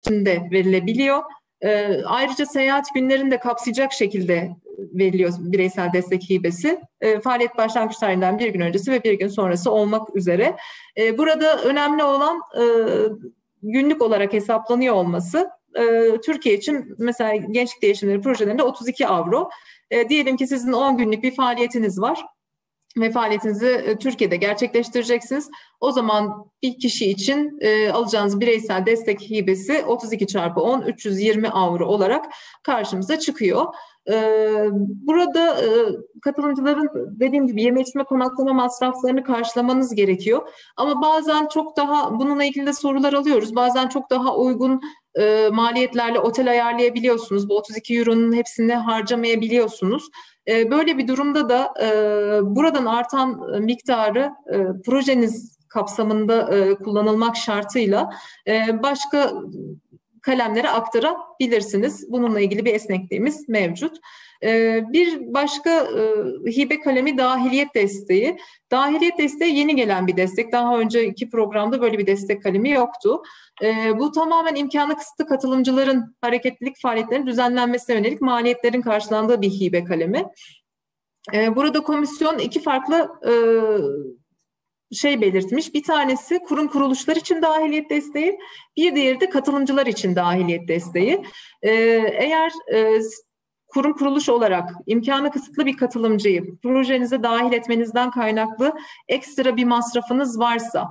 içinde verilebiliyor. Ayrıca seyahat günlerini de kapsayacak şekilde veriliyor bireysel destek hibesi. Faaliyet başlangıç tarihinden bir gün öncesi ve bir gün sonrası olmak üzere. Burada önemli olan günlük olarak hesaplanıyor olması. Türkiye için mesela gençlik değişimleri projelerinde 32 avro. Diyelim ki sizin 10 günlük bir faaliyetiniz var ve faaliyetinizi Türkiye'de gerçekleştireceksiniz. O zaman bir kişi için alacağınız bireysel destek hibesi 32 çarpı 10, 320 avro olarak karşımıza çıkıyor. Burada katılımcıların dediğim gibi yeme içme konaklama masraflarını karşılamanız gerekiyor. Ama bazen çok daha bununla ilgili de sorular alıyoruz. Bazen çok daha uygun maliyetlerle otel ayarlayabiliyorsunuz. Bu 32 euronun hepsini harcamayabiliyorsunuz. Böyle bir durumda da buradan artan miktarı projeniz kapsamında kullanılmak şartıyla başka kalemlere aktarabilirsiniz. Bununla ilgili bir esnekliğimiz mevcut. Bir başka hibe kalemi dahiliyet desteği. Dahiliyet desteği yeni gelen bir destek. Daha önceki programda böyle bir destek kalemi yoktu. Bu tamamen imkanı kısıtlı katılımcıların hareketlilik faaliyetlerinin düzenlenmesine yönelik maliyetlerin karşılandığı bir hibe kalemi. Burada komisyon iki farklı belirtmiş. Bir tanesi kurum kuruluşlar için dahiliyet desteği, bir diğeri de katılımcılar için dahiliyet desteği. Eğer kurum kuruluş olarak imkanı kısıtlı bir katılımcıyı projenize dahil etmenizden kaynaklı ekstra bir masrafınız varsa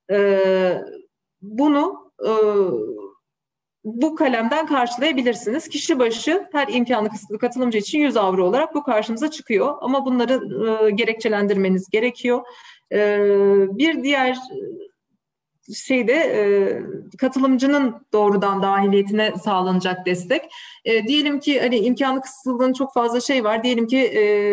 bunu bu kalemden karşılayabilirsiniz. Kişi başı her imkanı kısıtlı katılımcı için 100 avro olarak bu karşımıza çıkıyor. Ama bunları gerekçelendirmeniz gerekiyor. Bir diğer katılımcının doğrudan dahiliyetine sağlanacak destek. Diyelim ki hani imkanı kısıtlılığının çok fazla var. Diyelim ki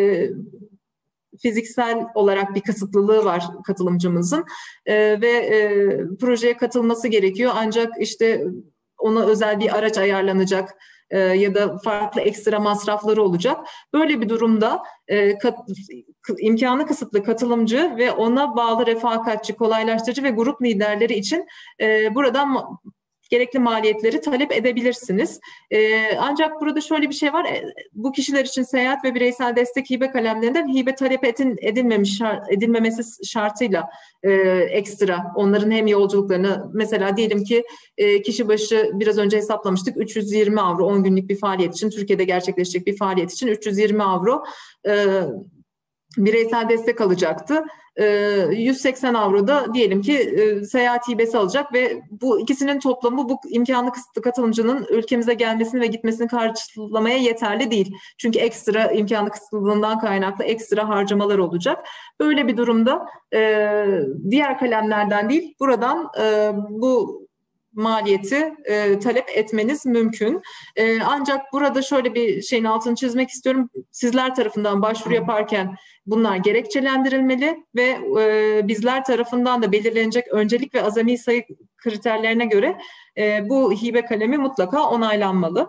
fiziksel olarak bir kısıtlılığı var katılımcımızın ve projeye katılması gerekiyor. Ancak işte ona özel bir araç ayarlanacak ya da farklı ekstra masrafları olacak. Böyle bir durumda imkanı kısıtlı katılımcı ve ona bağlı refakatçi, kolaylaştırıcı ve grup liderleri için buradan gerekli maliyetleri talep edebilirsiniz. Ancak burada şöyle bir şey var. Bu kişiler için seyahat ve bireysel destek hibe kalemlerinden hibe talep edilmemesi şartıyla ekstra onların hem yolculuklarını mesela diyelim ki kişi başı biraz önce hesaplamıştık 320 avro 10 günlük bir faaliyet için Türkiye'de gerçekleşecek bir faaliyet için 320 avro bireysel destek alacaktı. 180 avro da diyelim ki seyahat hibesi alacak ve bu ikisinin toplamı bu imkanı kısıtlı katılımcının ülkemize gelmesini ve gitmesini karşılamaya yeterli değil. Çünkü ekstra imkanı kısıtlılığından kaynaklı ekstra harcamalar olacak. Böyle bir durumda diğer kalemlerden değil buradan bu maliyeti talep etmeniz mümkün. Ancak burada şöyle bir şeyin altını çizmek istiyorum. Sizler tarafından başvuru yaparken bunlar gerekçelendirilmeli ve bizler tarafından da belirlenecek öncelik ve azami sayı kriterlerine göre bu hibe kalemi mutlaka onaylanmalı.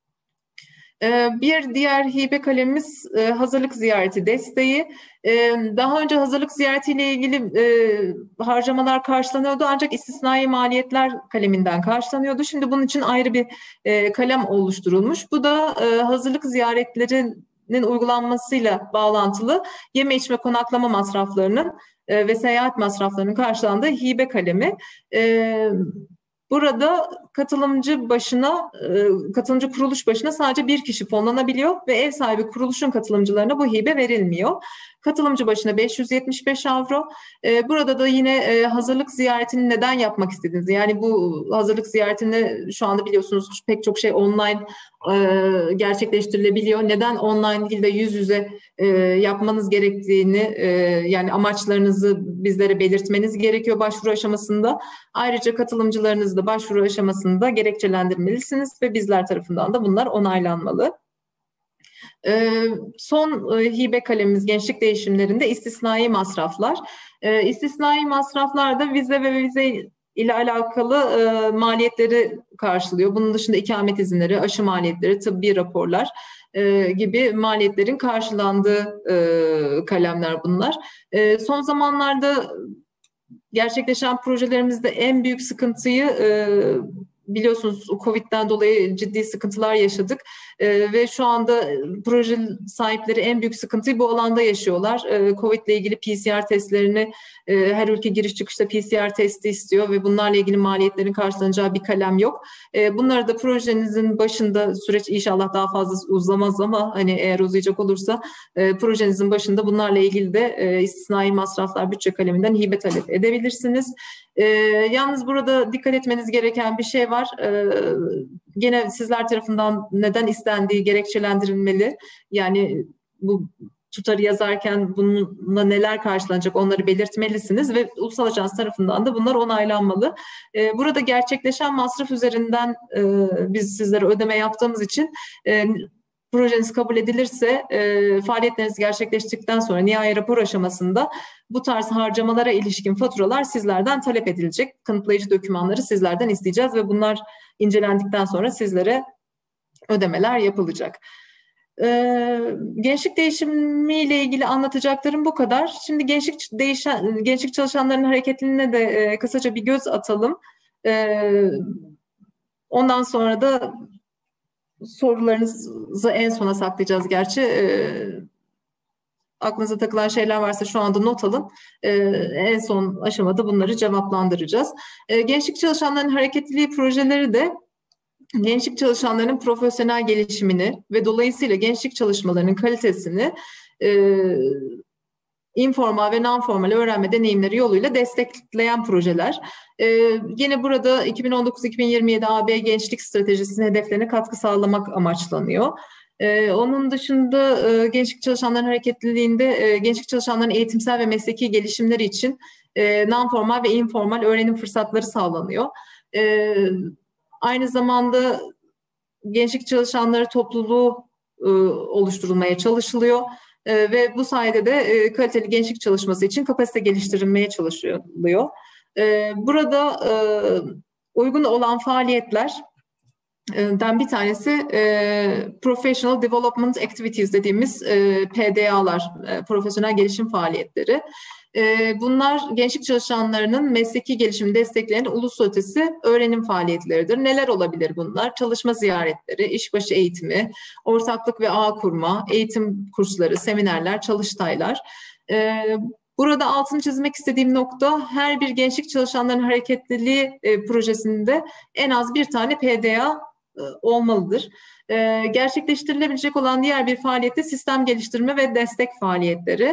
Bir diğer hibe kalemimiz hazırlık ziyareti desteği. Daha önce hazırlık ziyaretiyle ilgili harcamalar karşılanıyordu ancak istisnai maliyetler kaleminden karşılanıyordu. Şimdi bunun için ayrı bir kalem oluşturulmuş. Bu da hazırlık ziyaretlerinin uygulanmasıyla bağlantılı yeme içme konaklama masraflarının ve seyahat masraflarının karşılandığı hibe kalemi. Burada katılımcı kuruluş başına sadece bir kişi fonlanabiliyor ve ev sahibi kuruluşun katılımcılarına bu hibe verilmiyor. Katılımcı başına 575 avro. Burada da yine hazırlık ziyaretini neden yapmak istediniz? Yani bu hazırlık ziyaretini şu anda biliyorsunuz pek çok şey online gerçekleştirilebiliyor. Neden online değil de yüz yüze yapmanız gerektiğini yani amaçlarınızı bizlere belirtmeniz gerekiyor başvuru aşamasında. Ayrıca katılımcılarınızı da başvuru aşamasında gerekçelendirmelisiniz ve bizler tarafından da bunlar onaylanmalı. Son hibe kalemimiz gençlik değişimlerinde istisnai masraflar. İstisnai masraflar da vize ve vize ile alakalı maliyetleri karşılıyor. Bunun dışında ikamet izinleri, aşı maliyetleri, tıbbi raporlar gibi maliyetlerin karşılandığı kalemler bunlar. Son zamanlarda gerçekleşen projelerimizde en büyük sıkıntıyı biliyorsunuz Covid'den dolayı ciddi sıkıntılar yaşadık ve şu anda proje sahipleri en büyük sıkıntıyı bu alanda yaşıyorlar. Covid ile ilgili PCR testlerini her ülke giriş çıkışta PCR testi istiyor ve bunlarla ilgili maliyetlerin karşılanacağı bir kalem yok. Bunları da projenizin başında, süreç inşallah daha fazla uzamaz ama hani eğer uzayacak olursa projenizin başında bunlarla ilgili de istisnai masraflar bütçe kaleminden hibe talep edebilirsiniz. Yalnız burada dikkat etmeniz gereken bir şey var. Gene sizler tarafından neden istendiği gerekçelendirilmeli. Yani bu tutarı yazarken bununla neler karşılanacak onları belirtmelisiniz ve ulusal ajans tarafından da bunlar onaylanmalı. Burada gerçekleşen masraf üzerinden biz sizlere ödeme yaptığımız için projeniz kabul edilirse faaliyetleriniz gerçekleştikten sonra nihai rapor aşamasında bu tarz harcamalara ilişkin faturalar sizlerden talep edilecek. Kanıtlayıcı dokümanları sizlerden isteyeceğiz ve bunlar incelendikten sonra sizlere ödemeler yapılacak. Gençlik değişimiyle ilgili anlatacaklarım bu kadar. Şimdi gençlik çalışanlarının hareketliliğine de kısaca bir göz atalım. Ondan sonra da sorularınızı en sona saklayacağız gerçi. Aklınıza takılan şeyler varsa şu anda not alın. En son aşamada bunları cevaplandıracağız. Gençlik çalışanlarının hareketliliği projeleri de gençlik çalışanlarının profesyonel gelişimini ve dolayısıyla gençlik çalışmalarının kalitesini informal ve non-formal öğrenme deneyimleri yoluyla destekleyen projeler. Yine burada 2019-2027 AB Gençlik Stratejisi'nin hedeflerine katkı sağlamak amaçlanıyor. Onun dışında gençlik çalışanların hareketliliğinde gençlik çalışanların eğitimsel ve mesleki gelişimleri için non-formal ve informal öğrenim fırsatları sağlanıyor. Aynı zamanda gençlik çalışanları topluluğu oluşturulmaya çalışılıyor ve bu sayede de kaliteli gençlik çalışması için kapasite geliştirilmeye çalışılıyor. Burada uygun olan faaliyetlerden bir tanesi Professional Development Activities dediğimiz PDA'lar, profesyonel gelişim faaliyetleri. Bunlar gençlik çalışanlarının mesleki gelişimini destekleyen uluslararası öğrenim faaliyetleridir. Neler olabilir bunlar? Çalışma ziyaretleri, işbaşı eğitimi, ortaklık ve ağ kurma, eğitim kursları, seminerler, çalıştaylar. Burada altını çizmek istediğim nokta, her bir gençlik çalışanlarının hareketliliği projesinde en az bir tane PDA olmalıdır. Gerçekleştirilebilecek olan diğer bir faaliyette sistem geliştirme ve destek faaliyetleri.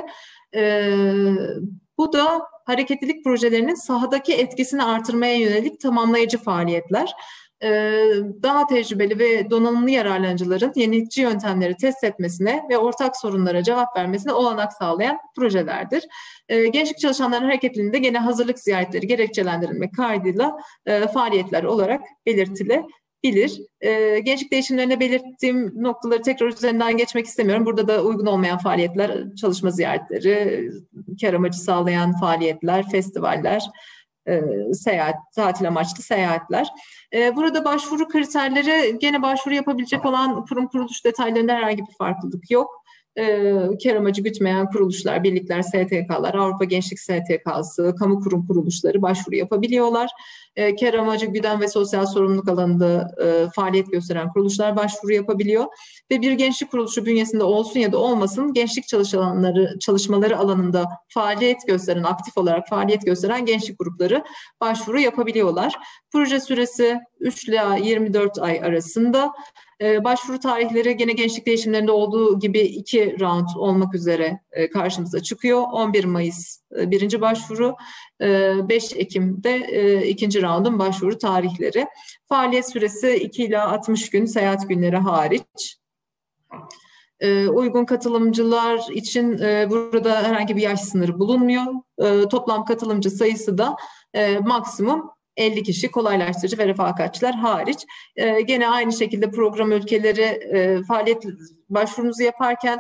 Bu da hareketlilik projelerinin sahadaki etkisini artırmaya yönelik tamamlayıcı faaliyetler. Daha tecrübeli ve donanımlı yararlanıcıların yenilikçi yöntemleri test etmesine ve ortak sorunlara cevap vermesine olanak sağlayan projelerdir. Gençlik çalışanların hareketliliğinde gene hazırlık ziyaretleri gerekçelendirilmek kaydıyla faaliyetler olarak belirtilebilir. Gençlik değişimlerine belirttiğim noktaları tekrar üzerinden geçmek istemiyorum. Burada da uygun olmayan faaliyetler, çalışma ziyaretleri, kar amacı sağlayan faaliyetler, festivaller, seyahat, tatil amaçlı seyahatler. Burada başvuru kriterleri, gene başvuru yapabilecek olan kurum kuruluş detaylarında herhangi bir farklılık yok. Kar amacı gütmeyen kuruluşlar, birlikler, STK'lar, Avrupa Gençlik STK'sı, kamu kurum kuruluşları başvuru yapabiliyorlar. Kar amacı güden ve sosyal sorumluluk alanında faaliyet gösteren kuruluşlar başvuru yapabiliyor. Ve bir gençlik kuruluşu bünyesinde olsun ya da olmasın gençlik çalışmaları alanında faaliyet gösteren, aktif olarak faaliyet gösteren gençlik grupları başvuru yapabiliyorlar. Proje süresi 3 ile 24 ay arasında. Başvuru tarihleri gene gençlik değişimlerinde olduğu gibi 2 round olmak üzere karşımıza çıkıyor. 11 Mayıs birinci başvuru, 5 Ekim'de ikinci roundun başvuru tarihleri. Faaliyet süresi 2 ila 60 gün, seyahat günleri hariç. Uygun katılımcılar için burada herhangi bir yaş sınırı bulunmuyor. Toplam katılımcı sayısı da maksimum 50 kişi, kolaylaştırıcı ve refakatçiler hariç. Gene aynı şekilde program ülkeleri faaliyet başvurunuzu yaparken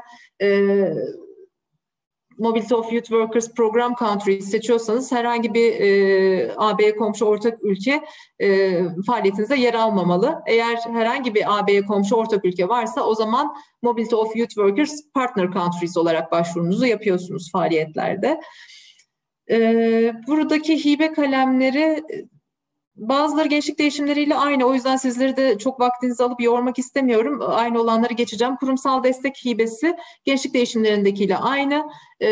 Mobility of Youth Workers program country seçiyorsanız herhangi bir AB'ye komşu ortak ülke faaliyetinizde yer almamalı. Eğer herhangi bir AB'ye komşu ortak ülke varsa o zaman Mobility of Youth Workers partner countries olarak başvurunuzu yapıyorsunuz faaliyetlerde. Buradaki hibe kalemleri Bazıları gençlik değişimleriyle aynı. O yüzden sizleri de çok vaktinizi alıp yormak istemiyorum. Aynı olanları geçeceğim. Kurumsal destek hibesi gençlik değişimlerindekiyle aynı.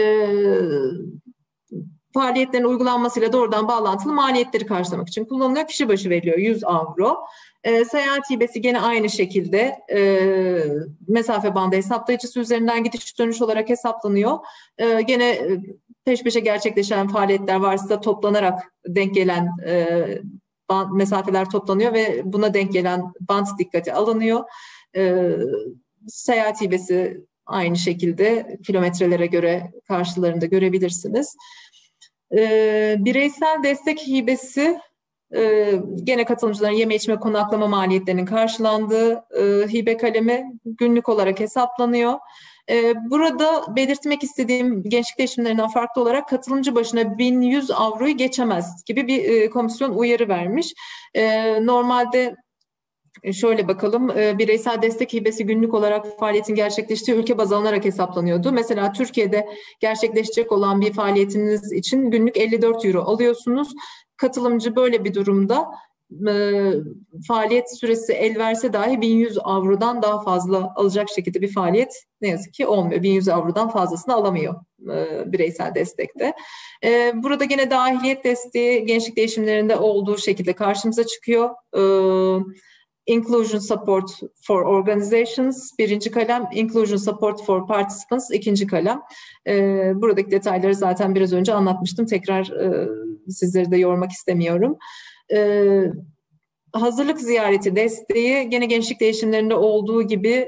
Faaliyetlerin uygulanmasıyla doğrudan bağlantılı maliyetleri karşılamak için kullanılıyor. Kişi başı veriliyor 100 avro. Seyahat hibesi gene aynı şekilde mesafe bandı hesaplayıcısı üzerinden gidiş dönüş olarak hesaplanıyor. Gene peş peşe gerçekleşen faaliyetler varsa toplanarak denk gelen mesafeler toplanıyor ve buna denk gelen bant dikkate alınıyor. Seyahat hibesi aynı şekilde kilometrelere göre karşılarında görebilirsiniz. Bireysel destek hibesi gene katılımcıların yeme içme konaklama maliyetlerinin karşılandığı hibe kalemi günlük olarak hesaplanıyor. Burada belirtmek istediğim gençlik değişimlerinden farklı olarak katılımcı başına 1100 avroyu geçemez gibi bir komisyon uyarı vermiş. Normalde şöyle bakalım, bireysel destek hibesi günlük olarak faaliyetin gerçekleştiği ülke baz alınarak hesaplanıyordu. Mesela Türkiye'de gerçekleşecek olan bir faaliyetiniz için günlük 54 euro alıyorsunuz. Katılımcı böyle bir durumda faaliyet süresi el verse dahi 1100 avrodan daha fazla alacak şekilde bir faaliyet ne yazık ki olmuyor. 1100 avrodan fazlasını alamıyor bireysel destekte. Burada gene dahiliyet desteği gençlik değişimlerinde olduğu şekilde karşımıza çıkıyor. Inclusion Support for Organizations birinci kalem, Inclusion Support for Participants ikinci kalem. Buradaki detayları zaten biraz önce anlatmıştım. Tekrar sizleri de yormak istemiyorum. Hazırlık ziyareti desteği gene gençlik değişimlerinde olduğu gibi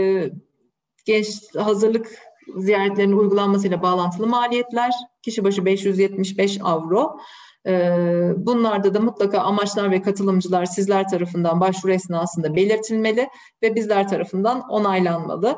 hazırlık ziyaretlerinin uygulanmasıyla bağlantılı maliyetler. Kişi başı 575 avro. Bunlarda da mutlaka amaçlar ve katılımcılar sizler tarafından başvuru esnasında belirtilmeli ve bizler tarafından onaylanmalı.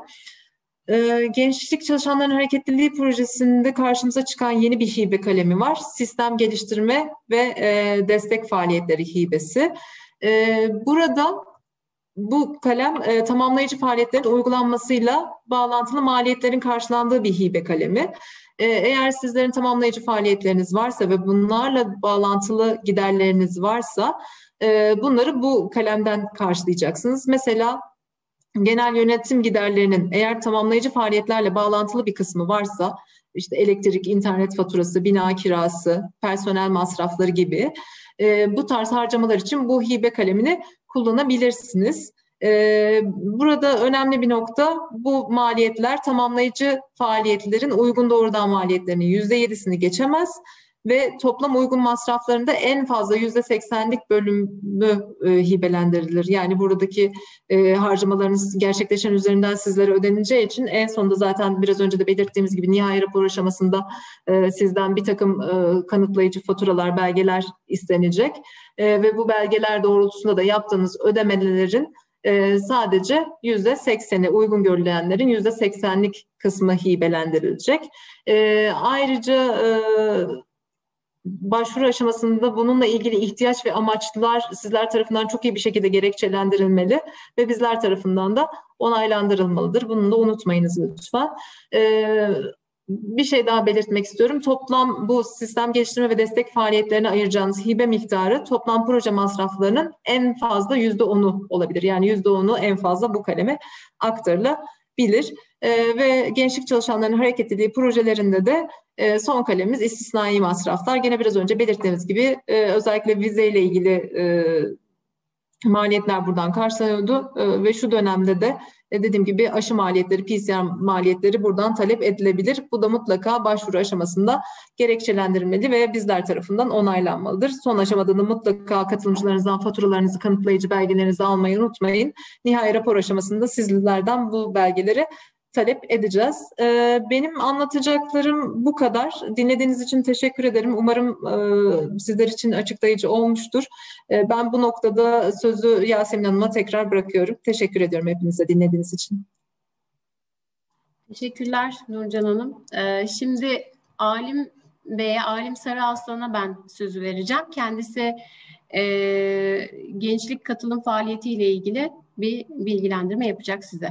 Gençlik Çalışanların Hareketliliği Projesi'nde karşımıza çıkan yeni bir hibe kalemi var. Sistem geliştirme ve destek faaliyetleri hibesi. Burada bu kalem tamamlayıcı faaliyetlerin uygulanmasıyla bağlantılı maliyetlerin karşılandığı bir hibe kalemi. Eğer sizlerin tamamlayıcı faaliyetleriniz varsa ve bunlarla bağlantılı giderleriniz varsa bunları bu kalemden karşılayacaksınız. Mesela genel yönetim giderlerinin eğer tamamlayıcı faaliyetlerle bağlantılı bir kısmı varsa, işte elektrik, internet faturası, bina kirası, personel masrafları gibi bu tarz harcamalar için bu hibe kalemini kullanabilirsiniz. Burada önemli bir nokta, bu maliyetler tamamlayıcı faaliyetlerin uygun doğrudan maliyetlerinin %7'sini geçemez ve toplam uygun masraflarında en fazla %80'lik bölümü hibelendirilir. Yani buradaki harcamalarınız gerçekleşen üzerinden sizlere ödeneceği için en sonunda zaten biraz önce de belirttiğimiz gibi nihai rapor aşamasında sizden bir takım kanıtlayıcı faturalar, belgeler istenecek ve bu belgeler doğrultusunda da yaptığınız ödemelerin sadece %80'i uygun görülenlerin %80'lik kısmı hibelendirilecek. Ayrıca başvuru aşamasında bununla ilgili ihtiyaç ve amaçlar sizler tarafından çok iyi bir şekilde gerekçelendirilmeli ve bizler tarafından da onaylandırılmalıdır. Bunu da unutmayınız lütfen. Bir şey daha belirtmek istiyorum. Toplam bu sistem geliştirme ve destek faaliyetlerine ayıracağınız hibe miktarı toplam proje masraflarının en fazla %10'u olabilir. Yani %10'u en fazla bu kaleme aktarılabilir. Ve gençlik çalışanlarının hareketliliği projelerinde de son kalemimiz istisnai masraflar. Gene biraz önce belirttiğimiz gibi özellikle vizeyle ilgili maliyetler buradan karşılanıyordu ve şu dönemde de dediğim gibi aşı maliyetleri, PCR maliyetleri buradan talep edilebilir. Bu da mutlaka başvuru aşamasında gerekçelendirilmeli ve bizler tarafından onaylanmalıdır. Son aşamada da mutlaka katılımcılarınızdan faturalarınızı, kanıtlayıcı belgelerinizi almayı unutmayın. Nihai rapor aşamasında sizlerden bu belgeleri talep edeceğiz. Benim anlatacaklarım bu kadar. Dinlediğiniz için teşekkür ederim. Umarım sizler için açıklayıcı olmuştur. Ben bu noktada sözü Yasemin Hanım'a tekrar bırakıyorum. Teşekkür ediyorum hepinize dinlediğiniz için. Teşekkürler Nurcan Hanım. Şimdi Alim Sarıaslan'a ben sözü vereceğim. Kendisi gençlik katılım faaliyetiyle ilgili bir bilgilendirme yapacak size.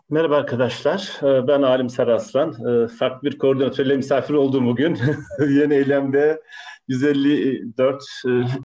Merhaba arkadaşlar, ben Alim Saraslan. Farklı bir koordinatörle misafir olduğum bugün. Yeni eylemde 154